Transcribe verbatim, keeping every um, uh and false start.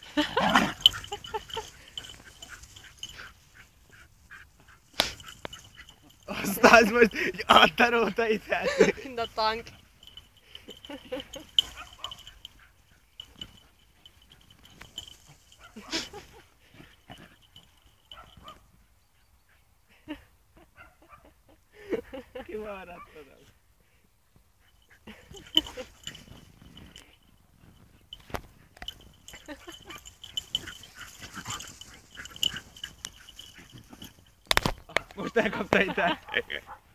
Aztán most így adta itt hát. Mind a tank. Kimaradtad az. Most elkapta itt el.